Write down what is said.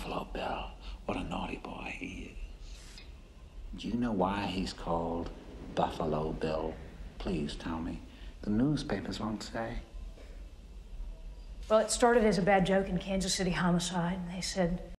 Buffalo Bill. What a naughty boy he is. Do you know why he's called Buffalo Bill? Please tell me. The newspapers won't say. Well, it started as a bad joke in Kansas City homicide. They said